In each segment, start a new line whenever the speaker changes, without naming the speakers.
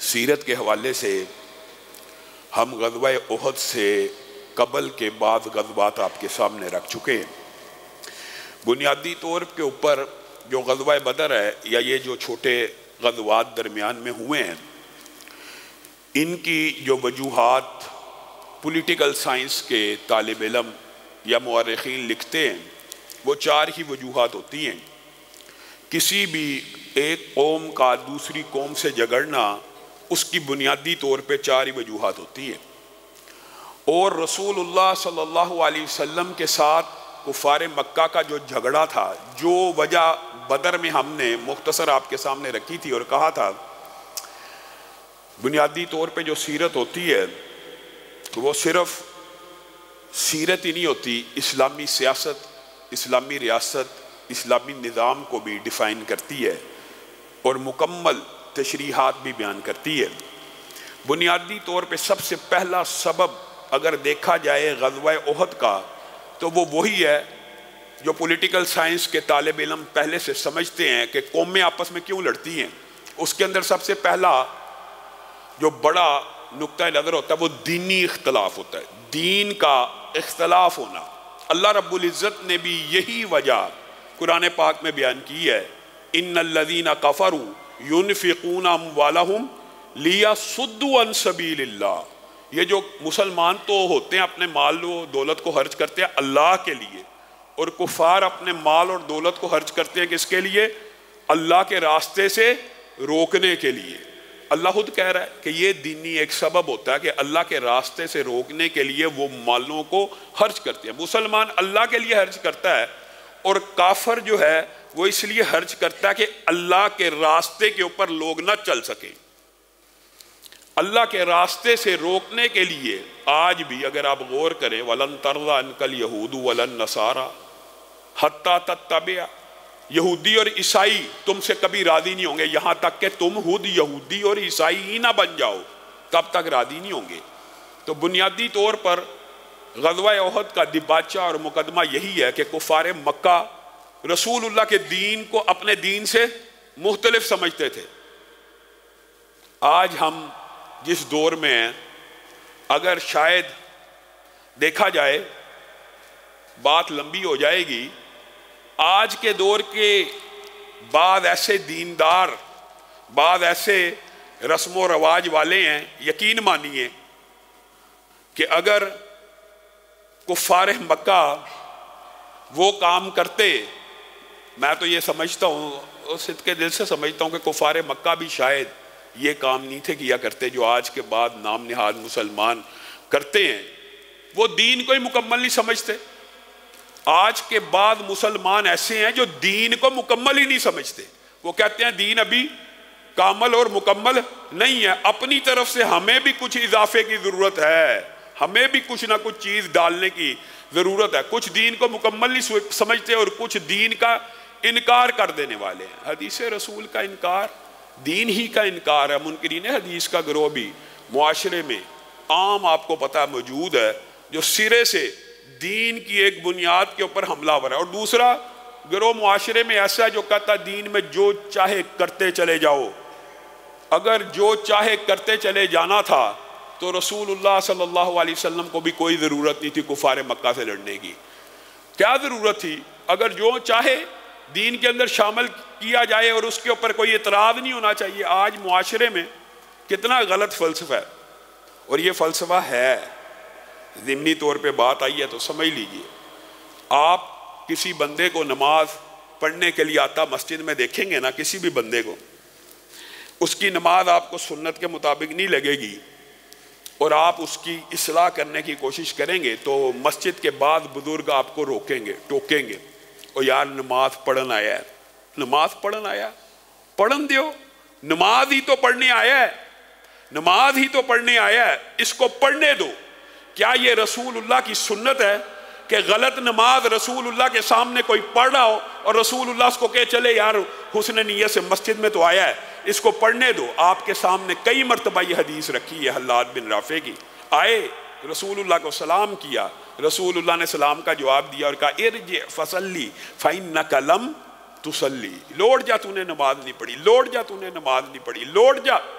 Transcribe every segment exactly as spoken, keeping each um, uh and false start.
سیرت کے حوالے سے ہم غزوہ احد سے قبل کے بعد غزوات آپ کے سامنے رکھ چکے ہیں۔ بنیادی طور کے اوپر جو غزوہ بدر ہے یا یہ جو چھوٹے غزوات درمیان میں ہوئے ہیں، ان کی جو وجوہات پولیٹیکل سائنس کے طالب علم یا مورخین لکھتے ہیں وہ چار ہی وجوہات ہوتی ہیں۔ کسی بھی ایک قوم کا دوسری قوم سے جھگڑنا اس کی بنیادی طور پہ چار ہی وجوہات ہوتی ہیں، اور رسول اللہ صلی اللہ علیہ وسلم کے ساتھ کفار مکہ کا جو جھگڑا تھا، جو وجہ بدر میں ہم نے مختصر آپ کے سامنے رکھی تھی اور کہا تھا بنیادی طور پہ جو سیرت ہوتی ہے وہ صرف سیرت ہی نہیں ہوتی، اسلامی سیاست، اسلامی ریاست، اسلامی نظام کو بھی ڈیفائن کرتی ہے اور مکمل تشریحات بھی بیان کرتی ہے۔ بنیادی طور پہ سب سے پہلا سبب اگر دیکھا جائے غزوہ احد کا تو وہ وہی ہے جو پولیٹیکل سائنس کے طالب علم پہلے سے سمجھتے ہیں کہ قومیں آپس میں کیوں لڑتی ہیں۔ اس کے اندر سب سے پہلا جو بڑا نقطہ نظر ہوتا ہے وہ دینی اختلاف ہوتا ہے، دین کا اختلاف ہونا۔ اللہ رب العزت نے بھی یہی وجہ قرآن پاک میں بیان کی ہے، ان الذین کفروا ينفقون اموالهم لیصدوا عن سبیل اللہ۔ یہ جو مسلمان تو ہوتے ہیں اپنے مال و دولت کو خرچ کرتے ہیں اللہ کے لیے، اور کفار اپنے مال اور دولت کو خرچ کرتے ہیں کس کے لیے؟ اللہ کے راستے سے روکنے کے لیے۔ اللہ خود کہہ رہا ہے کہ یہ دینی ایک سبب ہوتا ہے کہ اللہ کے راستے سے روکنے کے لیے وہ مالوں کو خرچ کرتے ہیں۔ مسلمان اللہ کے لیے خرچ کرتا ہے، اور کافر جو ہے وہ اس لیے خرچ کرتا ہے کہ اللہ کے راستے کے اوپر لوگ نہ چل سکیں۔ اللہ کے راستے سے روکنے کے لیے آج بھی اگر آپ غور کریں وَلَن تَرْضَ عَنْكَ الْيَهُودُ وَلَا النَّصَارَىٰ حَتَّىٰ تَتَّبِعَ، یہودی اور عیسائی تم سے کبھی راضی نہیں ہوں گے یہاں تک کہ تم خود یہودی اور عیسائی ہی نہ بن جاؤ، تب تک راضی نہیں ہوں گے۔ تو بنیادی طور پر غزوہ احد کا دباچہ اور مقدمہ یہی ہے کہ کفار مکہ رسول اللہ کے دین کو اپنے دین سے مختلف سمجھتے تھے۔ آج ہم جس دور میں ہیں، اگر شاید دیکھا جائے بات لمبی ہو جائے گی، آج کے دور کے بعض ایسے دیندار، بعض ایسے رسم و رواج والے ہیں، یقین مانیے کہ اگر کفار مکہ وہ کام کرتے، میں تو یہ سمجھتا ہوں اور صدق کے دل سے سمجھتا ہوں کہ کفار مکہ بھی شاید یہ کام نہیں تھے کیا کرتے جو آج کے بعد نام نہاد مسلمان کرتے ہیں۔ وہ دین کو ہی مکمل نہیں سمجھتے۔ آج کے بعد مسلمان ایسے ہیں جو دین کو مکمل ہی نہیں سمجھتے، وہ کہتے ہیں دین ابھی کامل اور مکمل نہیں ہے، اپنی طرف سے ہمیں بھی کچھ اضافے کی ضرورت ہے، ہمیں بھی کچھ نہ کچھ چیز ڈالنے کی ضرورت ہے۔ کچھ دین کو مکمل نہیں سمجھتے اور کچھ دین کا انکار کر دینے والے ہیں۔ حدیث رسول کا انکار دین ہی کا انکار ہے۔ منکرین حدیث کا گروہ بھی معاشرے میں عام آپ کو پتہ موجود ہے جو سرے سے دین کی ایک بنیاد کے اوپر حملہ آور ہے، اور دوسرا گروہ معاشرے میں ایسا ہے جو کہتا دین میں جو چاہے کرتے چلے جاؤ۔ اگر جو چاہے کرتے چلے جانا تھا تو رسول اللہ صلی اللہ علیہ وسلم کو بھی کوئی ضرورت نہیں تھی کفار مکہ سے لڑنے کی۔ کیا ضرورت تھی؟ اگر جو چاہے دین کے اندر شامل کیا جائے اور اس کے اوپر کوئی اعتراض نہیں ہونا چاہیے۔ آج معاشرے میں کتنا غلط فلسفہ ہے، اور یہ فلسفہ ہے، ضمنی طور پہ بات آئی ہے تو سمجھ لیجئے۔ آپ کسی بندے کو نماز پڑھنے کے لیے آتا مسجد میں دیکھیں گے نا، کسی بھی بندے کو، اس کی نماز آپ کو سنت کے مطابق نہیں لگے گی اور آپ اس کی اصلاح کرنے کی کوشش کریں گے تو مسجد کے بعد بزرگ آپ کو روکیں گے، ٹوکیں گے، اور یار نماز پڑھن آیا ہے، نماز پڑھن آیا پڑھن دیو، نماز ہی تو پڑھنے آیا ہے، نماز ہی تو پڑھنے آیا ہے، اس کو پڑھنے دو۔ کیا یہ رسول اللہ کی سنت ہے کہ غلط نماز رسول اللہ کے سامنے کوئی پڑھ رہا ہو اور رسول اللہ اس کو کہے چلے یار حسن نیت سے مسجد میں تو آیا ہے، اس کو پڑھنے دو؟ آپ کے سامنے کئی مرتبہ یہ حدیث رکھی ہے حلاد بن رافع کی، آئے رسول اللہ کو سلام کیا، رسول اللہ نے سلام کا جواب دیا اور کہا ارجع فصلی فإنک لم تصلی، لوٹ جا تو نے نماز نہیں پڑھی، لوٹ جا تو نے نماز نہیں پڑھی، لوٹ جا۔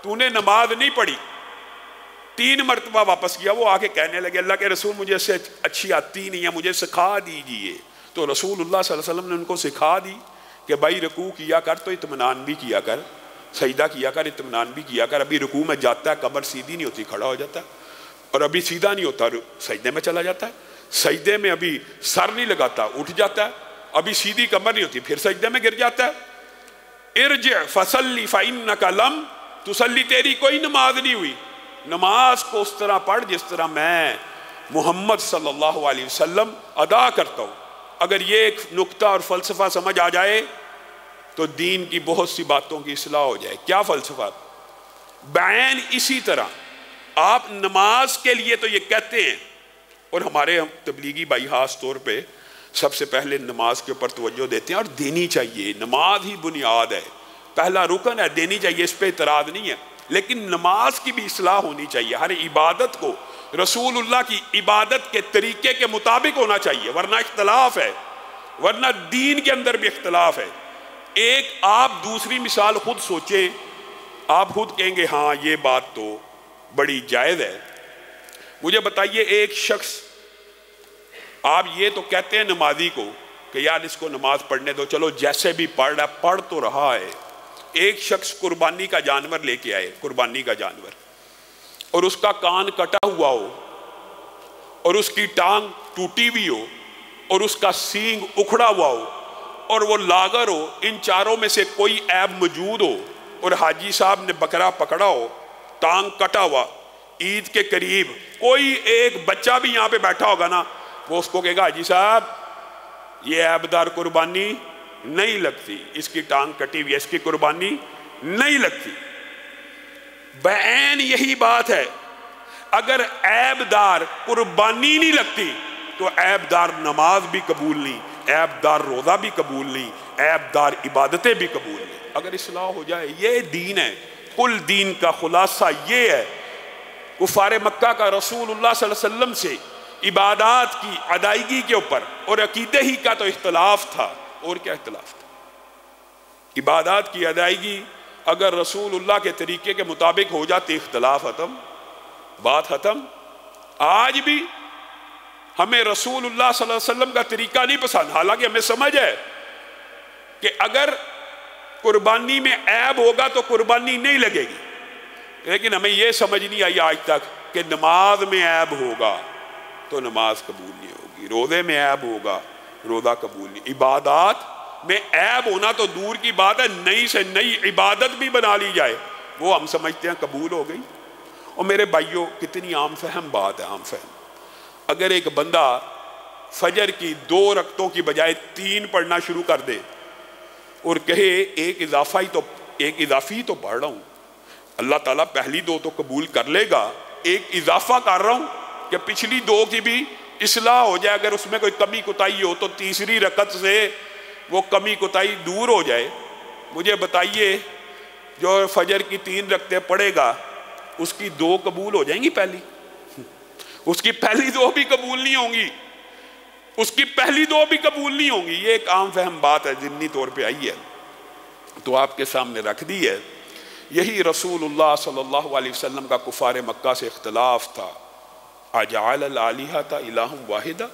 تو نے نماز نہیں پڑھی. تین مرتبہ واپس کیا. وہ آگے کہنے لگے اللہ کے رسول مجھے سے اچھی آتی نہیں ہے, مجھے سکھا دیجئے. تو رسول اللہ صلی اللہ علیہ وسلم نے ان کو سکھا دی کہ بھائی رکوع کیا کر تو اطمینان بھی کیا کر, سجدہ کیا کر اطمینان بھی کیا کر. ابھی رکوع میں جاتا ہے کمر سیدھی نہیں ہوتی, کھڑا ہو جاتا ہے, اور ابھی سیدھا نہیں ہوتا سجدے میں چلا جاتا ہے, سجدے میں ابھی سر نہیں لگاتا اٹھ جاتا ہے, ابھی سیدھی کمر نہیں ہوتی پھر سجدے میں گر جاتا ہے. ارجع فصلی فإنک لم تصلی, تیری کوئی نماز نہیں ہوئی. نماز کو اس طرح پڑھ جس طرح میں محمد صلی اللہ علیہ وسلم ادا کرتا ہوں. اگر یہ ایک نقطہ اور فلسفہ سمجھ آ جائے تو دین کی بہت سی باتوں کی اصلاح ہو جائے. کیا فلسفہ؟ بعین اسی طرح آپ نماز کے لیے تو یہ کہتے ہیں, اور ہمارے تبلیغی بھائی خاص طور پہ سب سے پہلے نماز کے اوپر توجہ دیتے ہیں, اور دینی چاہیے. نماز ہی بنیاد ہے, پہلا رکن ہے, دینی چاہیے, اس پہ اعتراض نہیں ہے. لیکن نماز کی بھی اصلاح ہونی چاہیے. ہر عبادت کو رسول اللہ کی عبادت کے طریقے کے مطابق ہونا چاہیے, ورنہ اختلاف ہے, ورنہ دین کے اندر بھی اختلاف ہے. ایک آپ دوسری مثال خود سوچیں, آپ خود کہیں گے ہاں یہ بات تو بڑی جائز ہے. مجھے بتائیے ایک شخص, آپ یہ تو کہتے ہیں نمازی کو کہ یار اس کو نماز پڑھنے دو, چلو جیسے بھی پڑھ رہا پڑھ تو رہا ہے. ایک شخص قربانی کا جانور لے کے آئے, قربانی کا جانور, اور اس کا کان کٹا ہوا ہو, اور اس کی ٹانگ ٹوٹی ہوئی ہو, اور اس کا سینگ اکھڑا ہوا ہو, اور وہ لاغر ہو, ان چاروں میں سے کوئی عیب موجود ہو, اور حاجی صاحب نے بکرا پکڑا ہو, ٹانگ کٹا ہوا, عید کے قریب کوئی ایک بچہ بھی یہاں پہ بیٹھا ہوگا نا, وہ اس کو کہے گا حاجی صاحب یہ عیبدار قربانی نہیں لگتی, اس کی ٹانگ کٹی ہوئی ہے, اس کی قربانی نہیں لگتی. بعین یہی بات ہے, اگر عیبدار قربانی نہیں لگتی تو عیبدار نماز بھی قبول نہیں, عیبدار روزہ بھی قبول نہیں, عیبدار عبادتیں بھی قبول نہیں. اگر اصلاح ہو جائے, یہ دین ہے. کل دین کا خلاصہ یہ ہے. کفار مکہ کا رسول اللہ صلی اللہ علیہ وسلم سے عبادات کی ادائیگی کے اوپر اور عقیدے ہی کا تو اختلاف تھا, اور کیا اختلاف تھا. عبادات کی ادائیگی اگر رسول اللہ کے طریقے کے مطابق ہو جاتی, اختلاف ختم, بات ختم. آج بھی ہمیں رسول اللہ صلی اللہ علیہ وسلم کا طریقہ نہیں پسند, حالانکہ ہمیں سمجھ ہے کہ اگر قربانی میں عیب ہوگا تو قربانی نہیں لگے گی, لیکن ہمیں یہ سمجھ نہیں آئی آج تک کہ نماز میں عیب ہوگا تو نماز قبول نہیں ہوگی, روزے میں عیب ہوگا روزہ قبول نہیں. عبادات میں عیب ہونا تو دور کی بات ہے, نئی سے نئی عبادت بھی بنا لی جائے وہ ہم سمجھتے ہیں قبول ہو گئی. اور میرے بھائیوں کتنی عام فہم بات ہے, عام فہم. اگر ایک بندہ فجر کی دو رکعتوں کی بجائے تین پڑھنا شروع کر دے اور کہے ایک اضافہ ہی تو ایک اضافی تو پڑھ رہا ہوں, اللہ تعالیٰ پہلی دو تو قبول کر لے گا, ایک اضافہ کر رہا ہوں کہ پچھلی دو کی بھی اصلاح ہو جائے, اگر اس میں کوئی کمی کوتاہی ہو تو تیسری رکعت سے وہ کمی کوتاہی دور ہو جائے. مجھے بتائیے جو فجر کی تین رکعتیں پڑھے گا اس کی دو قبول ہو جائیں گی, پہلی اس کی پہلی دو بھی قبول نہیں ہوں گی, اس کی پہلی دو بھی قبول نہیں ہوں گی. یہ ایک عام فہم بات ہے, ضمنی طور پہ آئی ہے تو آپ کے سامنے رکھ دی ہے. یہی رسول اللہ صلی اللہ علیہ وسلم کا کفار مکہ سے اختلاف تھا. اجعل الالہۃ الہ واحدہ,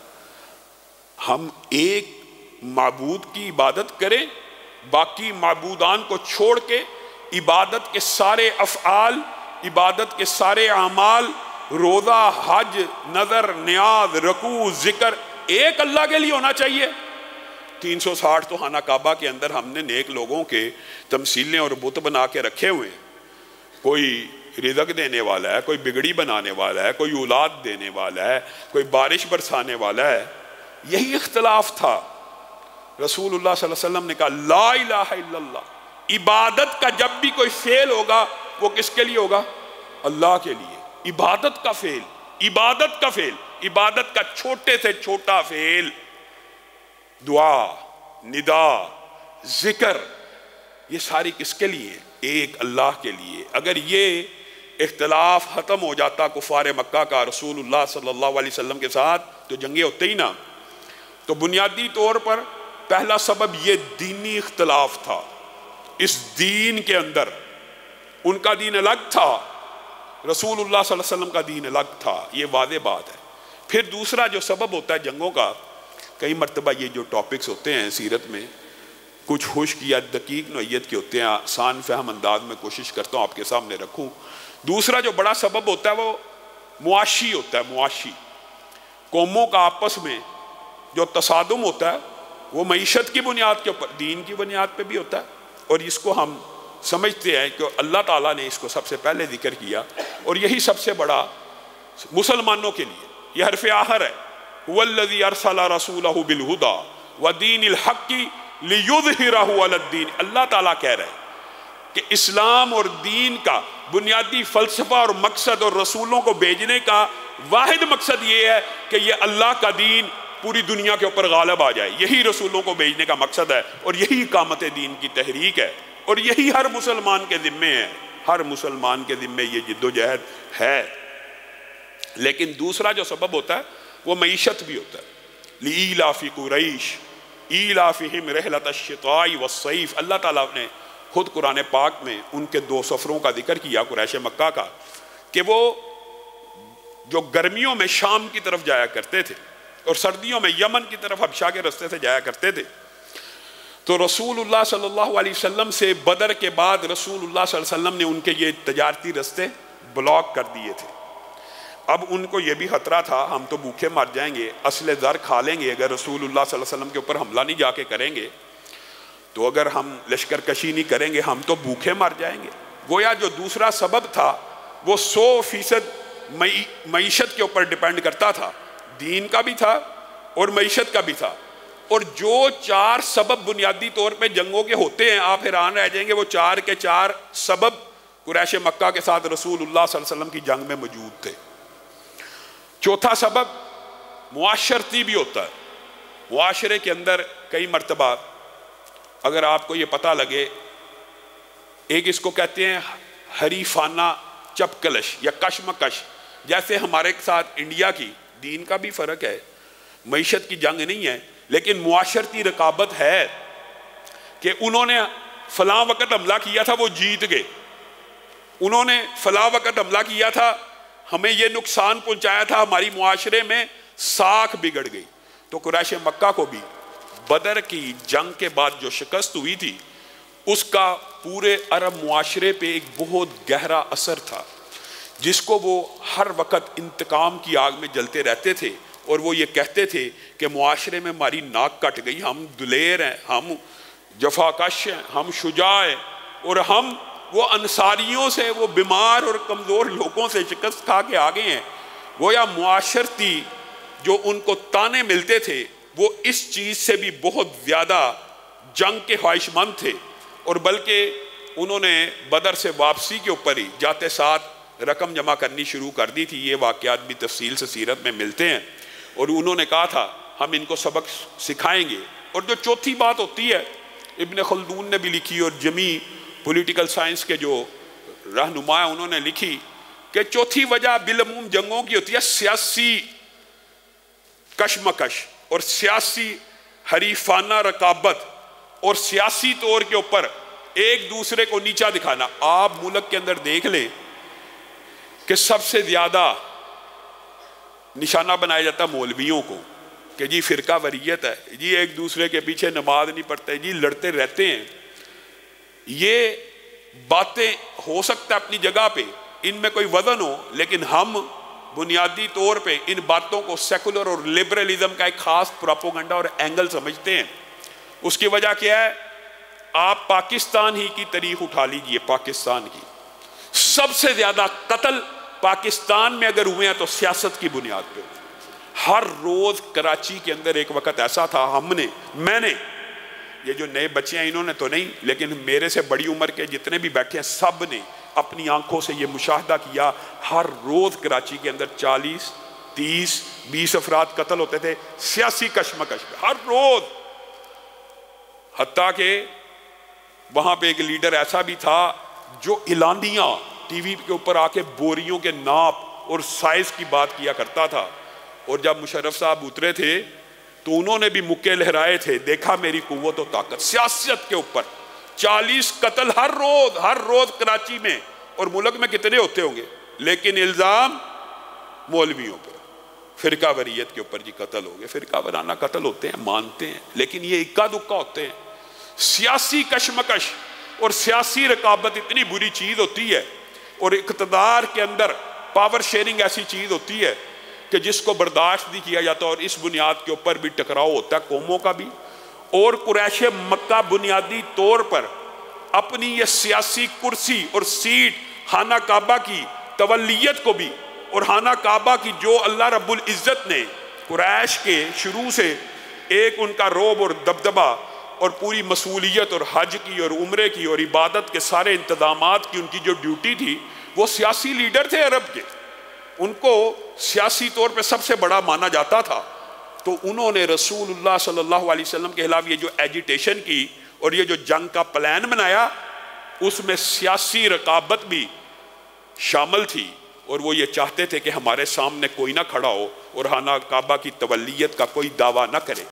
ہم ایک معبود کی عبادت کریں, باقی معبودان کو چھوڑ کے عبادت کے سارے افعال, عبادت کے سارے اعمال, روزہ, حج, نظر, نیاز, رکوع, ذکر ایک اللہ کے لیے ہونا چاہیے. تین سو ساٹھ تو خانہ کعبہ کے اندر ہم نے نیک لوگوں کے تمثیلیں اور بت بنا کے رکھے ہوئے ہیں. کوئی رزق دینے والا ہے, کوئی بگڑی بنانے والا ہے, کوئی اولاد دینے والا ہے, کوئی بارش برسانے والا ہے. یہی اختلاف تھا. رسول اللہ صلی اللہ علیہ وسلم نے کہا لا الہ الا اللہ, عبادت کا جب بھی کوئی فعل ہوگا وہ کس کے لیے ہوگا؟ اللہ کے لیے. عبادت کا فعل, عبادت کا فعل, عبادت کا چھوٹے سے چھوٹا فعل, دعا, ندا, ذکر, یہ ساری کس کے لیے؟ ایک اللہ کے لیے. اگر یہ اختلاف ختم ہو جاتا کفار مکہ کا رسول اللہ صلی اللہ علیہ وسلم کے ساتھ تو جنگیں ہوتے ہی نہ. تو بنیادی طور پر پہلا سبب یہ دینی اختلاف تھا. اس دین کے اندر ان کا دین الگ تھا، رسول اللہ صلی اللہ علیہ وسلم کا دین الگ تھا، یہ واضح بات ہے۔ پھر دوسرا جو سبب ہوتا ہے جنگوں کا، کئی مرتبہ یہ جو ٹاپکس ہوتے ہیں سیرت میں کچھ خشک یا دقیق نوعیت کے ہوتے ہیں، آسان فہم انداز میں کوشش کرتا ہوں آپ کے سامنے رکھوں۔ دوسرا جو بڑا سبب ہوتا ہے وہ معاشی ہوتا ہے، معاشی قوموں کا آپس میں جو تصادم ہوتا ہے وہ معیشت کی بنیاد کے اوپر، دین کی بنیاد پہ بھی ہوتا ہے، اور اس کو ہم سمجھتے ہیں کہ اللہ تعالیٰ نے اس کو سب سے پہلے ذکر کیا، اور یہی سب سے بڑا مسلمانوں کے لیے یہ حرف آخر ہے، هو الذي ارسل رسوله بالهدى ودين الحق ليظهره على الدين۔ اللہ تعالیٰ کہہ رہے ہیں کہ اسلام اور دین کا بنیادی فلسفہ اور مقصد اور رسولوں کو بھیجنے کا واحد مقصد یہ ہے کہ یہ اللہ کا دین پوری دنیا کے اوپر غالب آ جائے، یہی رسولوں کو بھیجنے کا مقصد ہے، اور یہی اقامت دین کی تحریک ہے، اور یہی ہر مسلمان کے ذمے ہے، ہر مسلمان کے ذمے یہ جد و جہد ہے۔ لیکن دوسرا جو سبب ہوتا ہے وہ معیشت بھی ہوتا ہے، لِإِيلَافِ قُرَيْشٍ إِيلَافِهِمْ رِحْلَةَ الشِّتَاءِ وَالصَّيْفِ۔ اللہ تعالیٰ نے خود قرآن پاک میں ان کے دو سفروں کا ذکر کیا قریش مکہ کا، کہ وہ جو گرمیوں میں شام کی طرف جایا کرتے تھے اور سردیوں میں یمن کی طرف حبشہ کے رستے سے جایا کرتے تھے، تو رسول اللہ صلی اللہ علیہ وسلم سے بدر کے بعد رسول اللہ صلی اللہ علیہ وسلم نے ان کے یہ تجارتی رستے بلاک کر دیے تھے۔ اب ان کو یہ بھی خطرہ تھا ہم تو بھوکے مر جائیں گے، اصل زر کھا لیں گے اگر رسول اللہ صلی اللہ علیہ وسلم کے اوپر حملہ نہیں جا کے کریں گے، تو اگر ہم لشکر کشی نہیں کریں گے ہم تو بھوکے مر جائیں گے۔ گویا جو دوسرا سبب تھا وہ سو فیصد معیشت کے اوپر ڈیپینڈ کرتا تھا، دین کا بھی تھا اور معیشت کا بھی تھا، اور جو چار سبب بنیادی طور پہ جنگوں کے ہوتے ہیں آپ حیران رہ جائیں گے، وہ چار کے چار سبب قریش مکہ کے ساتھ رسول اللہ صلی اللہ علیہ وسلم کی جنگ میں موجود تھے۔ چوتھا سبب معاشرتی بھی ہوتا ہے، معاشرے کے اندر کئی مرتبہ اگر آپ کو یہ پتہ لگے، ایک اس کو کہتے ہیں حریفانہ چپکلش یا کشمکش، جیسے ہمارے ساتھ انڈیا کی دین کا بھی فرق ہے، معیشت کی جنگ نہیں ہے لیکن معاشرتی رقابت ہے کہ انہوں نے فلاں وقت حملہ کیا تھا وہ جیت گئے، انہوں نے فلاں وقت حملہ کیا تھا ہمیں یہ نقصان پہنچایا تھا، ہماری معاشرے میں ساکھ بگڑ گئی۔ تو قریش مکہ کو بھی بدر کی جنگ کے بعد جو شکست ہوئی تھی اس کا پورے عرب معاشرے پہ ایک بہت گہرا اثر تھا، جس کو وہ ہر وقت انتقام کی آگ میں جلتے رہتے تھے، اور وہ یہ کہتے تھے کہ معاشرے میں ہماری ناک کٹ گئی، ہم دلیر ہیں، ہم جفاکش ہیں، ہم شجاع ہیں، اور ہم وہ انصاریوں سے، وہ بیمار اور کمزور لوگوں سے شکست کھا کے آگے ہیں۔ گویا معاشرتی جو ان کو تانے ملتے تھے وہ اس چیز سے بھی بہت زیادہ جنگ کے خواہش مند تھے، اور بلکہ انہوں نے بدر سے واپسی کے اوپر ہی جاتے ساتھ رقم جمع کرنی شروع کر دی تھی۔ یہ واقعات بھی تفصیل سے سیرت میں ملتے ہیں، اور انہوں نے کہا تھا ہم ان کو سبق سکھائیں گے۔ اور جو چوتھی بات ہوتی ہے ابن خلدون نے بھی لکھی اور جمی پولیٹیکل سائنس کے جو رہنما ہیں انہوں نے لکھی کہ چوتھی وجہ بالعموم جنگوں کی ہوتی ہے سیاسی کشمکش اور سیاسی حریفانہ رقابت اور سیاسی طور کے اوپر ایک دوسرے کو نیچا دکھانا۔ آپ ملک کے اندر دیکھ لیں کہ سب سے زیادہ نشانہ بنایا جاتا مولویوں کو کہ جی فرقہ وریت ہے، جی ایک دوسرے کے پیچھے نماز نہیں پڑھتے، جی لڑتے رہتے ہیں۔ یہ باتیں ہو سکتا ہے اپنی جگہ پہ ان میں کوئی وزن ہو، لیکن ہم بنیادی طور پہ ان باتوں کو سیکولر اور لبرلزم کا ایک خاص پروپیگنڈا اور اینگل سمجھتے ہیں۔ اس کی وجہ کیا ہے؟ آپ پاکستان ہی کی تاریخ اٹھا لیجئے، پاکستان کی سب سے زیادہ قتل پاکستان میں اگر ہوئے ہیں تو سیاست کی بنیاد پہ۔ ہر روز کراچی کے اندر ایک وقت ایسا تھا، ہم نے میں نے یہ جو نئے بچے ہیں انہوں نے تو نہیں، لیکن میرے سے بڑی عمر کے جتنے بھی بیٹھے ہیں سب نے اپنی آنکھوں سے یہ مشاہدہ کیا، ہر روز کراچی کے اندر چالیس تیس بیس افراد قتل ہوتے تھے سیاسی کشمکش پہ، ہر روز۔ حتیٰ کہ وہاں پہ ایک لیڈر ایسا بھی تھا جو اعلانیہ ٹی وی کے اوپر آ کے بوریوں کے ناپ اور سائز کی بات کیا کرتا تھا، اور جب مشرف صاحب اترے تھے تو انہوں نے بھی مکے لہرائے تھے، دیکھا میری قوت و طاقت۔ سیاست کے اوپر چالیس قتل ہر روز ہر روز کراچی میں اور ملک میں کتنے ہوتے ہوں گے، لیکن الزام مولویوں پر، فرقہ وریت کے اوپر جی قتل ہو گئے، فرقہ وارانہ قتل ہوتے ہیں، مانتے ہیں، لیکن یہ اکا دکا ہوتے ہیں۔ سیاسی کشمکش اور سیاسی رقابت اتنی بری چیز ہوتی ہے، اور اقتدار کے اندر پاور شیئرنگ ایسی چیز ہوتی ہے کہ جس کو برداشت نہیں کیا جاتا، اور اس بنیاد کے اوپر بھی ٹکراؤ ہوتا ہے قوموں کا بھی۔ اور قریش مکہ بنیادی طور پر اپنی یہ سیاسی کرسی اور سیٹ خانہ کعبہ کی تولیت کو بھی، اور خانہ کعبہ کی جو اللہ رب العزت نے قریش کے شروع سے ایک ان کا روب اور دبدبہ اور پوری مسئولیت اور حج کی اور عمرے کی اور عبادت کے سارے انتظامات کی ان کی جو ڈیوٹی تھی، وہ سیاسی لیڈر تھے عرب کے، ان کو سیاسی طور پہ سب سے بڑا مانا جاتا تھا۔ تو انہوں نے رسول اللہ صلی اللہ علیہ وسلم کے خلاف یہ جو ایجیٹیشن کی اور یہ جو جنگ کا پلان بنایا، اس میں سیاسی رقابت بھی شامل تھی، اور وہ یہ چاہتے تھے کہ ہمارے سامنے کوئی نہ کھڑا ہو اور خانہ کعبہ کی تولیت کا کوئی دعویٰ نہ کرے۔